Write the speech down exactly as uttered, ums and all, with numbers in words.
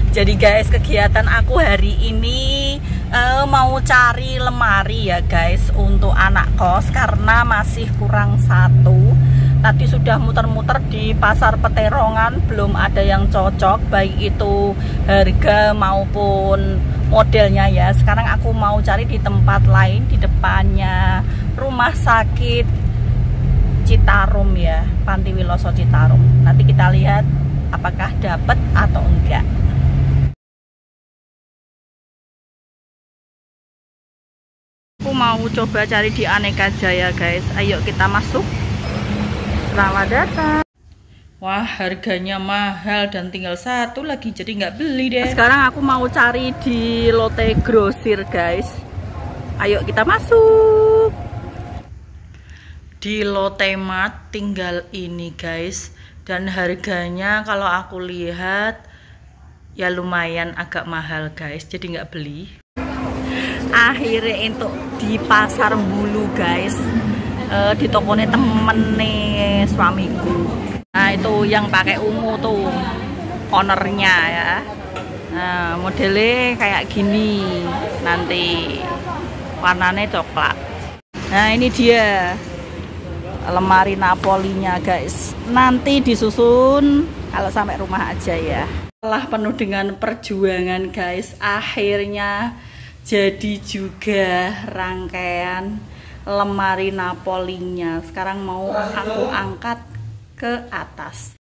Jadi guys, kegiatan aku hari ini uh, mau cari lemari ya guys untuk anak kos karena masih kurang satu. Tadi sudah muter-muter di pasar Peterongan, belum ada yang cocok baik itu harga maupun modelnya ya. Sekarang aku mau cari di tempat lain, di depannya rumah sakit Citarum ya, Panti Wiloso Citarum. Nanti kita lihat apakah dapat atau enggak. Aku mau coba cari di Aneka Jaya guys. Ayo kita masuk. Selamat datang. Wah, harganya mahal dan tinggal satu lagi, jadi nggak beli deh. Sekarang aku mau cari di Lotte Grosir guys. Ayo kita masuk. Di Lotte Mart tinggal ini guys. Dan harganya kalau aku lihat ya lumayan agak mahal guys, jadi nggak beli. Akhirnya untuk di pasar Bulu guys, uh, di tokonya temen nih suamiku. Nah itu yang pakai ungu tuh ownernya ya. Nah modelnya kayak gini, nanti warnanya coklat. Nah ini dia lemari Napolinya guys, nanti disusun kalau sampai rumah aja ya. Setelah penuh dengan perjuangan guys, akhirnya jadi juga rangkaian lemari Napolinya. Sekarang mau aku angkat ke atas.